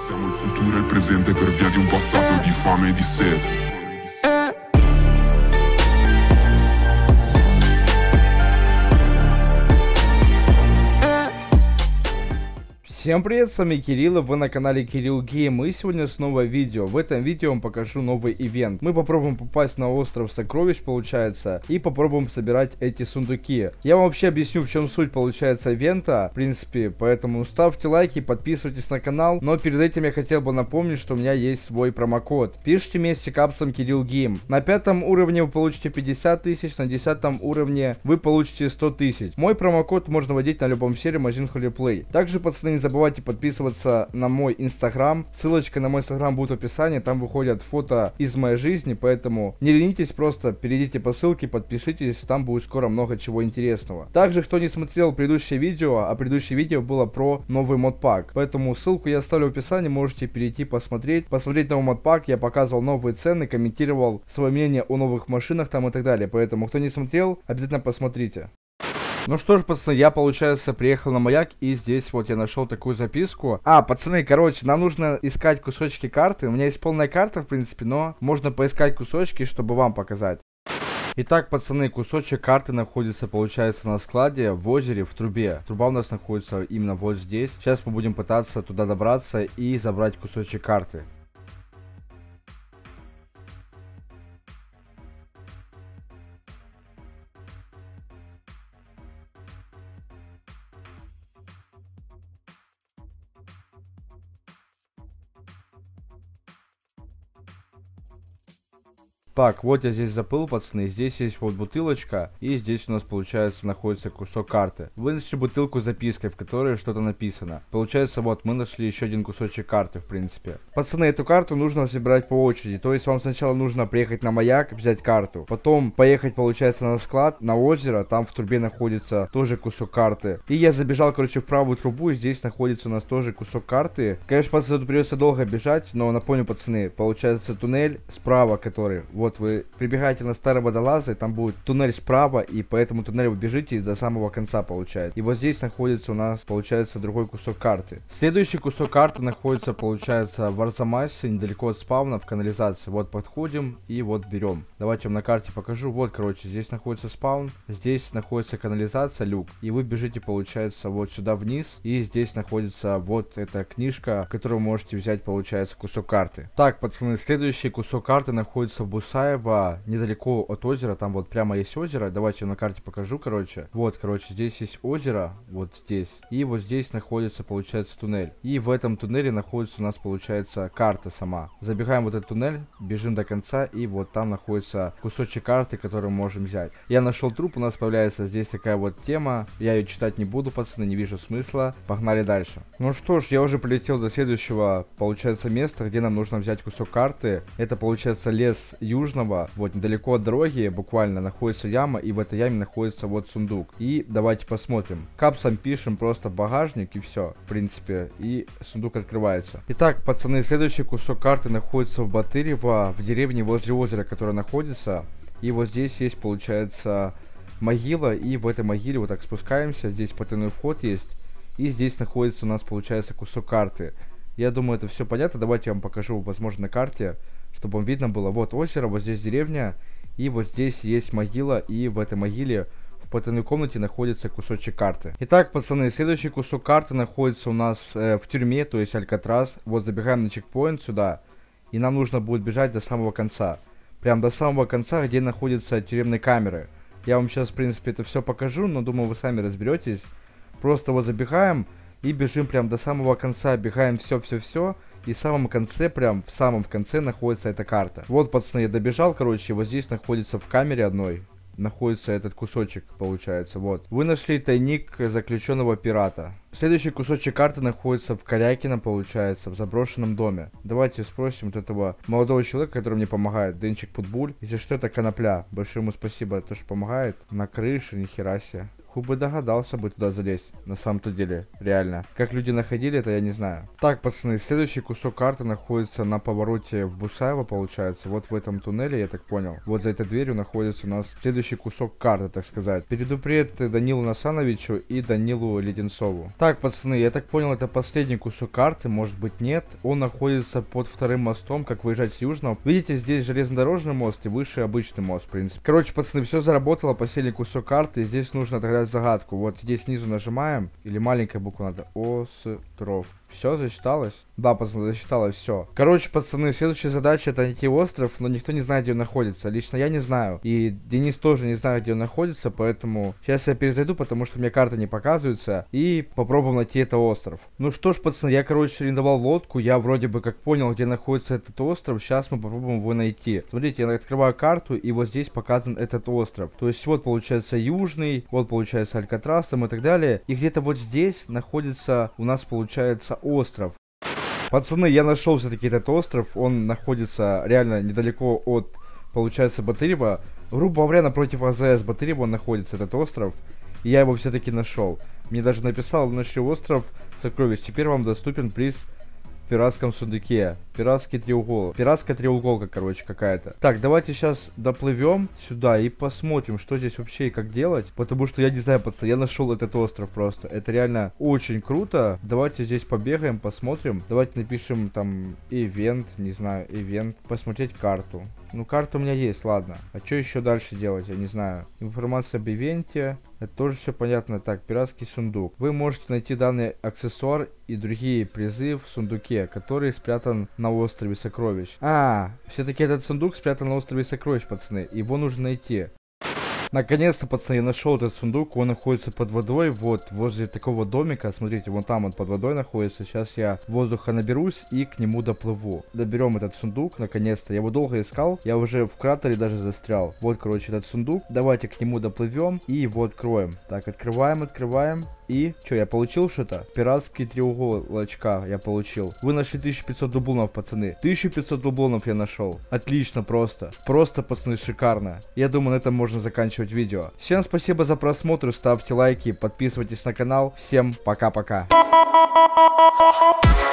Siamo il futuro e il presente per via di un passato di fame e di sete. Всем привет, с вами Кирилл, и вы на канале Кирилл Гейм, и сегодня снова видео. В этом видео я вам покажу новый ивент. Мы попробуем попасть на остров сокровищ, получается, и попробуем собирать эти сундуки. Я вам вообще объясню, в чем суть, получается, ивента, в принципе, поэтому ставьте лайки, подписывайтесь на канал. Но перед этим я хотел бы напомнить, что у меня есть свой промокод. Пишите вместе капсом Кирилл Гейм. На 5-м уровне вы получите 50 тысяч, на 10-м уровне вы получите 100 тысяч. Мой промокод можно вводить на любом сервере Magin Holy Play. Также, пацаны, не забывайте подписываться на мой инстаграм. Ссылочка на мой инстаграм будет в описании. Там выходят фото из моей жизни. Поэтому не ленитесь, просто перейдите по ссылке, подпишитесь. Там будет скоро много чего интересного. Также, кто не смотрел предыдущее видео, а предыдущее видео было про новый модпак. Поэтому ссылку я оставлю в описании. Можете перейти посмотреть. Посмотреть новый модпак. Я показывал новые цены, комментировал свое мнение о новых машинах там и так далее. Поэтому, кто не смотрел, обязательно посмотрите. Ну что ж, пацаны, я, получается, приехал на маяк, и здесь вот я нашел такую записку. Пацаны, короче, нам нужно искать кусочки карты. У меня есть полная карта, в принципе, но можно поискать кусочки, чтобы вам показать. Итак, пацаны, кусочек карты находится, получается, на складе, в озере, в трубе. Труба у нас находится именно вот здесь. Сейчас мы будем пытаться туда добраться и забрать кусочек карты. Так, вот я здесь заплыл, пацаны, здесь есть вот бутылочка, и здесь у нас, получается, находится кусок карты. Вы нашли бутылку с запиской, в которой что-то написано. Получается, вот, мы нашли еще один кусочек карты, в принципе. Пацаны, эту карту нужно собирать по очереди, то есть вам сначала нужно приехать на маяк, взять карту, потом поехать, получается, на склад, на озеро, там в трубе находится тоже кусок карты. И я забежал, короче, в правую трубу, и здесь находится у нас тоже кусок карты. Конечно, пацаны, тут придется долго бежать, но напомню, пацаны, получается туннель справа, который... Вот вы прибегаете на старый водолазы, там будет туннель справа, и по этому туннелю вы бежите и до самого конца получается. И вот здесь находится у нас, получается, другой кусок карты. Следующий кусок карты находится, получается, в Арзамасе, недалеко от спавна, в канализации. Вот подходим и вот берем. Давайте я вам на карте покажу. Вот, короче, здесь находится спаун, здесь находится канализация, люк. И вы бежите, получается, вот сюда вниз, и здесь находится вот эта книжка, в которую вы можете взять, получается, кусок карты. Так, пацаны, следующий кусок карты находится в Бусаево, недалеко от озера, там вот прямо есть озеро, давайте я на карте покажу, короче. Вот, короче, здесь есть озеро, вот здесь, и вот здесь находится, получается, туннель. И в этом туннеле находится у нас, получается, карта сама. Забегаем в этот туннель, бежим до конца, и вот там находится кусочек карты, который мы можем взять. Я нашел труп, у нас появляется здесь такая вот тема, я ее читать не буду, пацаны, не вижу смысла, погнали дальше. Ну что ж, я уже прилетел до следующего, получается, места, где нам нужно взять кусок карты. Это, получается, лес Южного, вот недалеко от дороги буквально находится яма, и в этой яме находится вот сундук. И давайте посмотрим. Капсом пишем просто багажник, и все, в принципе, и сундук открывается. Итак, пацаны, следующий кусок карты находится в Батырево, в деревне возле озера, которое находится. И вот здесь есть, получается, могила, и в этой могиле вот так спускаемся, здесь потайной вход есть, и здесь находится у нас, получается, кусок карты. Я думаю, это все понятно, давайте я вам покажу, возможно, на карте, чтобы вам видно было. Вот озеро, вот здесь деревня, и вот здесь есть могила, и в этой могиле в потайной комнате находится кусочек карты. Итак, пацаны, следующий кусок карты находится у нас в тюрьме, то есть Алькатрас. Вот забегаем на чекпоинт сюда, и нам нужно будет бежать до самого конца. Прям до самого конца, где находятся тюремные камеры. Я вам сейчас, в принципе, это все покажу, но думаю, вы сами разберетесь. Просто вот забегаем и бежим прям до самого конца, бегаем все-все-все. И в самом конце, прям в самом конце находится эта карта. Вот, пацаны, я добежал, короче, вот здесь находится в камере одной. Находится этот кусочек, получается, вот. Вы нашли тайник заключенного пирата. Следующий кусочек карты находится в Корякино, получается, в заброшенном доме. Давайте спросим вот этого молодого человека, который мне помогает, Денчик Путбуль. Если что, это конопля. Большое ему спасибо, то, что помогает. На крыше, нихера себе. Хуй бы догадался бы туда залезть, на самом-то деле, реально. Как люди находили это, я не знаю. Так, пацаны, следующий кусок карты находится на повороте в Бусаево, получается. Вот в этом туннеле, я так понял. Вот за этой дверью находится у нас следующий кусок карты, так сказать. Перейду привет Данилу Насановичу и Данилу Леденцову. Так, пацаны, я так понял, это последний кусок карты, может быть нет. Он находится под вторым мостом, как выезжать с Южного. Видите, здесь железнодорожный мост и выше обычный мост, в принципе. Короче, пацаны, все заработало, последний кусок карты. Здесь нужно тогда загадку. Вот здесь снизу нажимаем. Или маленькая буква надо. Остров. Все засчиталось? Да, пацаны, засчиталось все. Короче, пацаны, следующая задача это найти остров, но никто не знает, где он находится. Лично я не знаю. И Денис тоже не знает, где он находится, поэтому сейчас я перезайду, потому что мне карта не показывается. И попробуем найти этот остров. Ну что ж, пацаны, я, короче, арендовал лодку. Я вроде бы как понял, где находится этот остров. Сейчас мы попробуем его найти. Смотрите, я открываю карту, и вот здесь показан этот остров. То есть вот получается Южный, вот получается Алькатрас там и так далее. И где-то вот здесь находится у нас получается остров. Пацаны, я нашел все-таки этот остров. Он находится реально недалеко от, получается, Батырева. Грубо говоря, напротив АЗС Батырева он находится, этот остров. И я его все-таки нашел. Мне даже написал, вы нашли остров сокровищ. Теперь вам доступен приз в пиратском сундуке. Пиратская треуголка, короче, какая-то. Так, давайте сейчас доплывем сюда и посмотрим, что здесь вообще и как делать. Потому что я не знаю, пацаны, я нашел этот остров просто. Это реально очень круто. Давайте здесь побегаем, посмотрим. Давайте напишем там ивент, не знаю, ивент. Посмотреть карту. Ну, карта у меня есть, ладно. А что еще дальше делать, я не знаю. Информация об ивенте. Это тоже все понятно. Так, пиратский сундук. Вы можете найти данный аксессуар и другие призы в сундуке, который спрятан на острове сокровищ. Все-таки этот сундук спрятан на острове сокровищ, пацаны. Его нужно найти. Наконец-то, пацаны, я нашел этот сундук. Он находится под водой, вот, возле такого домика. Смотрите, вон там он под водой находится. Сейчас я воздуха наберусь и к нему доплыву. Доберем этот сундук, наконец-то. Я его долго искал. Я уже в кратере даже застрял. Вот, короче, этот сундук. Давайте к нему доплывем и его откроем. Так, открываем. И, что, я получил что-то? Пиратский треуголочка я получил. Вы нашли 1500 дублонов, пацаны. 1500 дублонов я нашел. Отлично просто. Просто, пацаны, шикарно. Я думаю, на этом можно заканчивать видео. Всем спасибо за просмотр. Ставьте лайки, подписывайтесь на канал. Всем пока-пока.